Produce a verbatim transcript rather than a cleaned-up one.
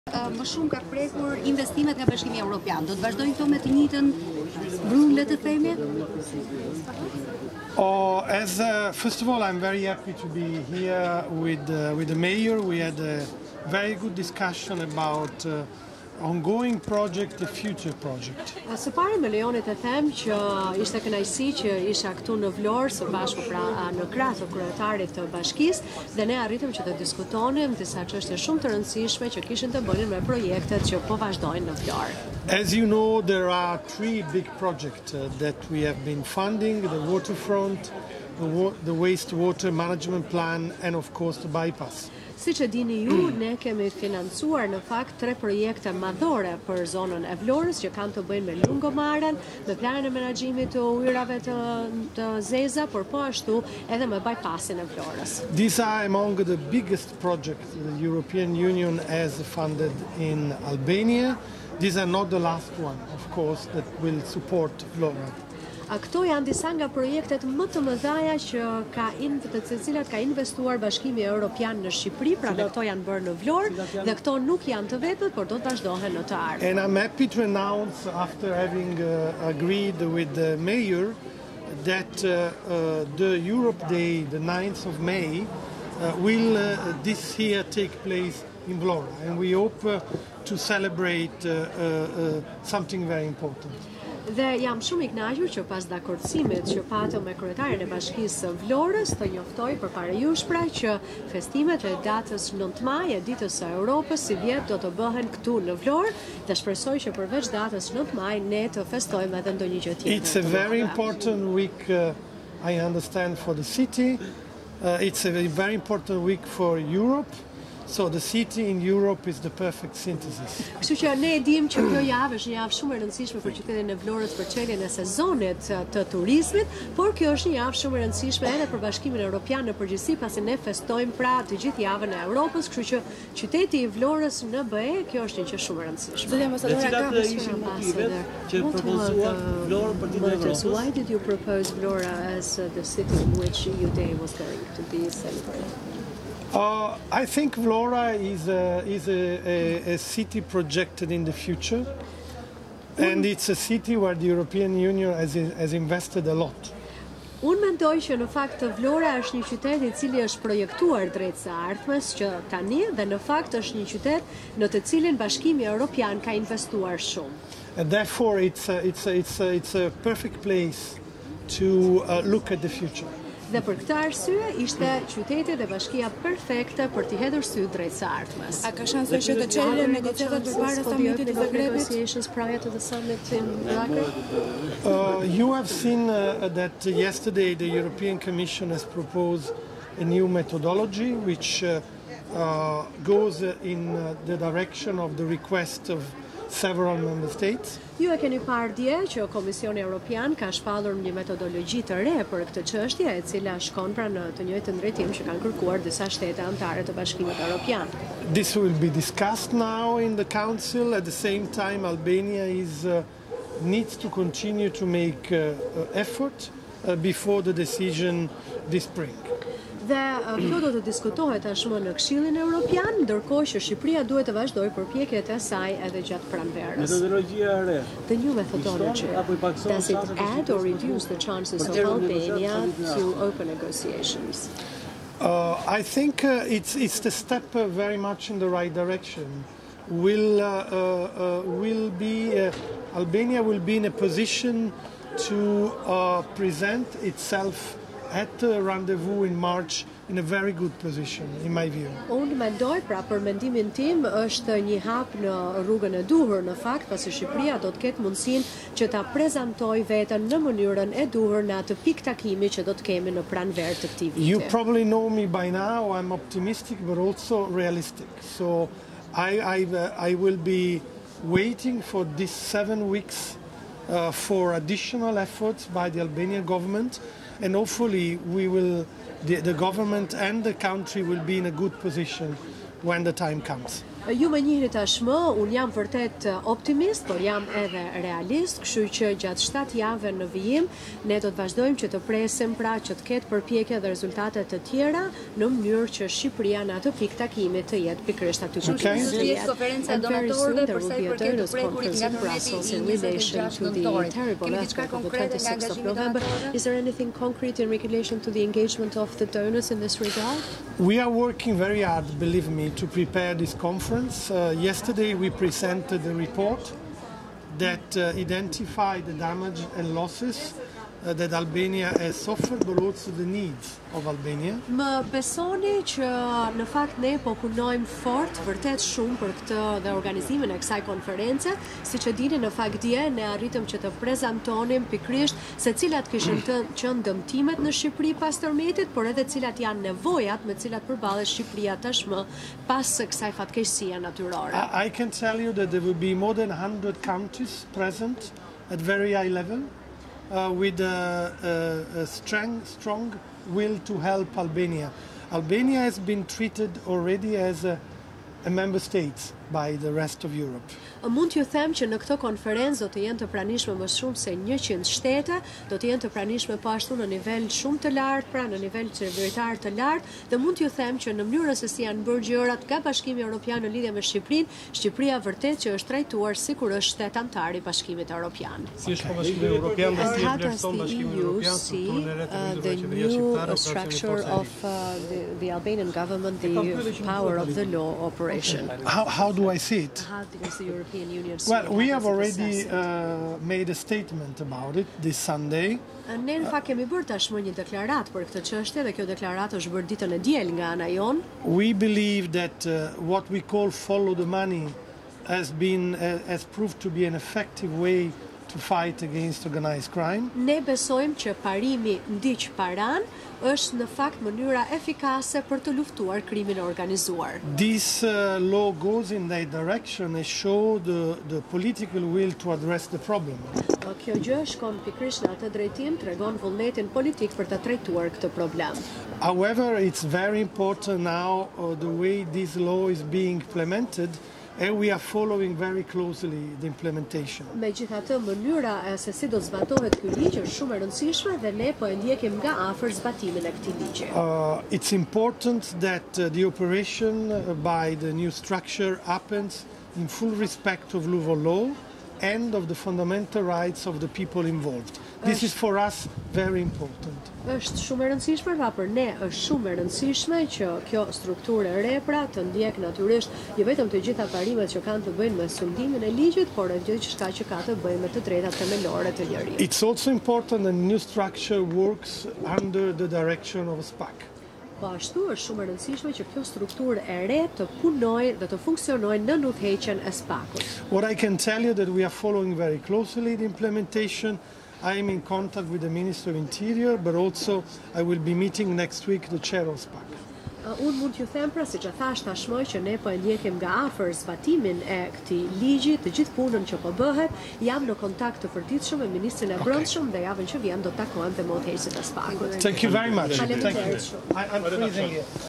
Më shumë ka prekur investimet nga Bashkimi Evropian. Do të vazhdojnë këto me të njëjtën brunë, le të themi? Oh, as uh, first of all, I'm very happy to be here with uh, with the mayor. We had a very good discussion about uh, ongoing project, the future project. Së pari më lejoni të them që ishte kënaqësi që isha këtu në Vlorë së bashku pra në krah të kryetarit të bashkisë dhe ne arritëm që të diskutonim disa çështje shumë të rëndësishme që kishin të bënin me projektet që po vazhdojnë në Vlorë. As you know, there are three big projects uh, that we have been funding: the waterfront, the, wa the wastewater management plan, and of course the bypass. Siç e dini ju, ne kemi financuar në fakt tre projekte madhore për zonën e Vlorës që kanë të bëjnë me lungomaren, me planin e menaxhimit të ujërave të, të zeza, por po ashtu edhe me bypassin e Vlorës. These are among the biggest projects the European Union has funded in Albania. These are not the last one, of course, that will support Vlora. A këto janë disa nga projektet më të mëdha që ka të cilat ka investuar Bashkimi Evropian në Shqipëri, pra ne këto janë bërë në Vlorë dhe këto nuk janë të vetmet, por do të vazhdohen në të ardhmen. And I'm happy to announce, after having uh, agreed with the mayor, that uh, uh, the Europe Day, the ninth of May, uh, will uh, this year take place in Vlora, and we hope uh, to celebrate uh, uh, uh, something very important. Dhe jam shumë i kënaqur që pas dakordësimit që patëm me kryetarin e Bashkisë së Vlorës të njoftoj përparajush pra që festimet e datës nëntë maj e ditës së Europës si vjet do të bëhen këtu në Vlorë dhe shpresoj që përveç datës nëntë maj ne të festojmë edhe ndonjë gjë tjetër. It's a very important week, uh, I understand, for the city. Uh, it's a very important week for Europe. So the city in Europe is the perfect synthesis. Kështu që ne e dim që kjo javë është një javë shumë e rëndësishme për qytetin e Vlorës për çeljen e sezonit të turizmit, por kjo është një javë shumë e rëndësishme edhe për Bashkimin Evropian në përgjithësi, pasi ne festojmë pra të gjithë javën e Europës, kështu që qyteti i Vlorës në B E, kjo është një gjë shumë e rëndësishme. Dhe cilat ishin motivet që propozua Vlorë për ditën e Evropës? Why did you propose Vlora as uh, the city in which your day was going to be celebrated? Uh, I think Vlora is a, is a, a, a city projected in the future, and it's a city where the European Union has, has invested a lot. Unë mendoj që në fakt Vlora është një qytet i cili është projektuar drejt së ardhmes që tani dhe në fakt është një qytet në të cilin Bashkimi Evropian ka investuar shumë. And therefore it's a, it's a, it's a, it's a perfect place to uh, look at the future. Dhe për këtë arsye ishte qyteti dhe bashkia perfekte për t'i hedhur sy drejt së ardhmes. A ka shanse që të çelen negociatat përpara summitit të Zagrebit? Negotiations prior to the summit in Zagreb? Uh, you have seen uh, that yesterday the European Commission has proposed a new methodology which uh, uh, goes in uh, the direction of the request of several member states. Ju e keni parë dje që Komisioni Evropian ka shpallur një metodologji të re për këtë çështje, e cila shkon pra në të njëjtën drejtim që kanë kërkuar disa shtete anëtare të Bashkimit Evropian. This will be discussed now in the Council. At the same time, Albania is uh, needs to continue to make uh, effort uh, before the decision this spring. Dhe kjo do të diskutohet tashmë në Këshillin Evropian, ndërkohë që Shqipëria duhet të vazhdojë përpjekjet e saj edhe gjatë pranverës. Metodologjia e re. The new methodology, does it add or reduce the chances of Albania to open negotiations? Uh, I think uh, it's it's the step uh, very much in the right direction. Will uh, uh, uh, will be uh, Albania will be in a position to uh, present itself at the rendezvous in March in a very good position, in my view. Unë mendoj, pra për mendimin tim, është një hap në rrugën e duhur në fakt, pasi Shqipëria do të ketë mundësinë që ta prezantojë veten në mënyrën e duhur në atë pikë takimi që do të kemi në pranverë të këtij viti. You probably know me by now. I'm optimistic but also realistic. So I I uh, I will be waiting for these seven weeks uh, for additional efforts by the Albanian government. And hopefully we will, the, the government and the country will be in a good position when the time comes. Ju më njihni tashmë, unë jam vërtet optimist, por jam edhe realist, kështu që gjatë shtatë javëve në vijim, ne do të vazhdojmë që të presim pra që të ketë përpjekje dhe rezultate të tjera në mënyrë që Shqipëria në atë pikë takimi të jetë pikërisht aty ku Okay. Do të jetë konferenca e donatorëve për sa i përket të prekurit nga tërmeti i njëzet e gjashtë nëntorit. Kemi diçka konkrete nga angazhimi donatorëve? Is there anything concrete in relation to the engagement of the donors in this regard? We are working very hard, believe me, to prepare this conference. Uh, yesterday we presented a report that uh, identified the damage and losses uh, that Albania has suffered, but also the needs of Albania. Më besoni që në fakt ne po punojmë fort, vërtet shumë për këtë dhe organizimin e kësaj konference, siç e dini në fakt dje ne arritëm që të prezantonim pikërisht se cilat kishin të qenë dëmtimet në Shqipëri pas tërmetit, por edhe cilat janë nevojat me cilat përballet Shqipëria tashmë pas kësaj fatkeqësie natyrore. I, I can tell you that there will be more than one hundred countries present at very high level uh, with a, a, a strong, strong will to help Albania. Albania has been treated already as a, a member state by the rest of Europe. Mund t'ju them që në këtë konferencë do të jenë të pranishme më shumë se njëqind shtete, do të jenë të pranishme po ashtu në nivel shumë të lartë, pra në nivel qeveritar të lartë, dhe mund t'ju them që në mënyrën se si janë bërë gjërat nga Bashkimi Evropian në lidhje me Shqipërinë, Shqipëria vërtet që është trajtuar sikur është shtet antar i Bashkimit Evropian. Si është Bashkimi Evropian dhe si How does vlerëson the Bashkimi E U Evropian see strukturën e re të uh, vendeve the qeveria new shqiptare uh, structure of uh, the, the Albanian government, the power of the law operation? How, how do I see it? How does the European Union see Well, it? we How have does it already assess it? uh, made a statement about it this Sunday. Ne në fakt kemi bërë tashmë një deklaratë për këtë çështje dhe kjo deklaratë është bërë ditën e diel nga ana jon. We believe that uh, what we call follow the money has been uh, has proved to be an effective way to fight against organized crime. Ne besojmë që parimi ndiq paran është në fakt mënyra efikase për të luftuar krimin e organizuar. This uh, law goes in that direction and show the, the political will to address the problem. Kjo gjë shkon pikërisht në atë drejtim, tregon vullnetin politik për ta trajtuar këtë problem. However, it's very important now uh, the way this law is being implemented, and we are following very closely the implementation. Megjithatë, mënyra e se si do zbatohet ky ligj është shumë e rëndësishme dhe ne po e ndjekim nga afër zbatimin e këtij ligji. Uh, it's important that uh, the operation uh, by the new structure happens in full respect of rule of law and of the fundamental rights of the people involved. This is for us very important. Është shumë e rëndësishme, pra për ne është shumë e rëndësishme që kjo strukturë e re pra të ndjek natyrisht jo vetëm të gjitha parimet që kanë të bëjnë me sundimin e ligjit, por edhe gjithçka që ka të bëjë me të drejtat themelore të njerëzit. It's also important that the new structure works under the direction of S P A C. Po ashtu është shumë e rëndësishme që kjo strukturë e re të punojë dhe të funksionojë në udhëheqjen e S P A C-ut. What I can tell you that we are following very closely the implementation. I am in contact with the Minister of Interior, but also I will be meeting next week the chair of S P A C. Uh, unë mund t'ju them pra, siç e thash tashmë, që ne po e ndjekim nga afër zbatimin e këtij ligji, të gjithë punën që po bëhet, jam në kontakt të përditshëm me ministrin e Brendshëm dhe javën që vjen do të takohem me udhëheqësit e S P A C-ut. Thank you very much. Faleminderit Thank you. shumë. I, I'm freezing here.